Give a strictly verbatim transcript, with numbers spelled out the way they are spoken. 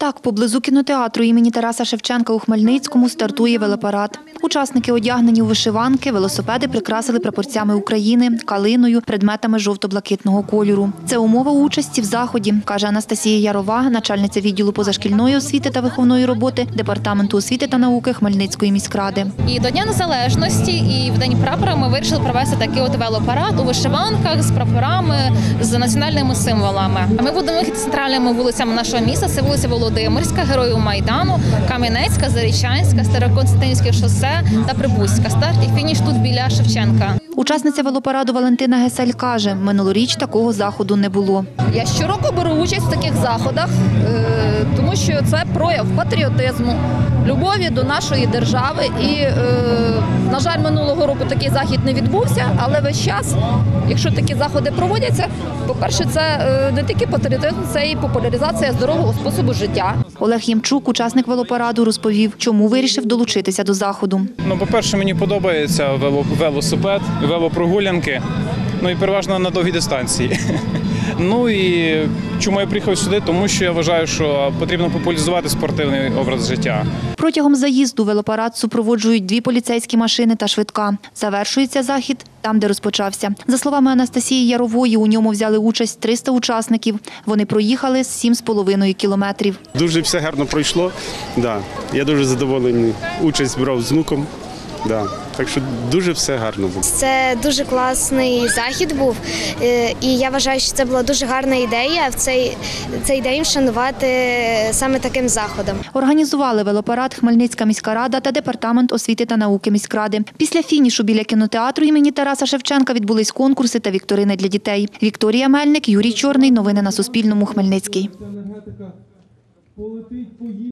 Так, поблизу кінотеатру імені Тараса Шевченка у Хмельницькому стартує велопарад. Учасники одягнені у вишиванки, велосипеди прикрасили прапорцями України, калиною, предметами жовто-блакитного кольору. Це умова участі в заході, каже Анастасія Ярова, начальниця відділу позашкільної освіти та виховної роботи Департаменту освіти та науки Хмельницької міськради. І до Дня Незалежності, і в День прапора ми вирішили провести такий от велопарад у вишиванках з прапорами, з національними символами. Ми будемо їхати центральними вулицями нашого міста. Це вулиця Володимирська, Героїв Майдану, Кам'янецька, Зарічанська, Староконстантинівське шосе та Прибузька. Старт і фініш тут біля Шевченка. Учасниця велопараду Валентина Гесель каже, минулоріч такого заходу не було. Я щороку беру участь в таких заходах, тому що це прояв патріотизму, любові до нашої держави. І, на жаль, минулого року такий захід не відбувся, але весь час, якщо такі заходи проводяться, по-перше, це не тільки патріотизм, це і популяризація здорового способу життя. Олег Ємчук, учасник велопараду, розповів, чому вирішив долучитися до заходу. Ну, по-перше, мені подобається велосипед, велопрогулянки, ну і переважно на довгі дистанції. Ну і чому я приїхав сюди? Тому що я вважаю, що потрібно популяризувати спортивний образ життя. Протягом заїзду велопарад супроводжують дві поліцейські машини та швидка. Завершується захід там, де розпочався. За словами Анастасії Ярової, у ньому взяли участь триста учасників. Вони проїхали сім з половиною кілометрів. Дуже все гарно пройшло. Да. Я дуже задоволений. Участь брав з внуком. Да. Так що дуже все гарно було. Це дуже класний захід був, і я вважаю, що це була дуже гарна ідея в цей, цей день вшанувати саме таким заходом. Організували велопарад Хмельницька міська рада та Департамент освіти та науки міськради. Після фінішу біля кінотеатру імені Тараса Шевченка відбулись конкурси та вікторини для дітей. Вікторія Мельник, Юрій Чорний. Новини на Суспільному. Хмельницький.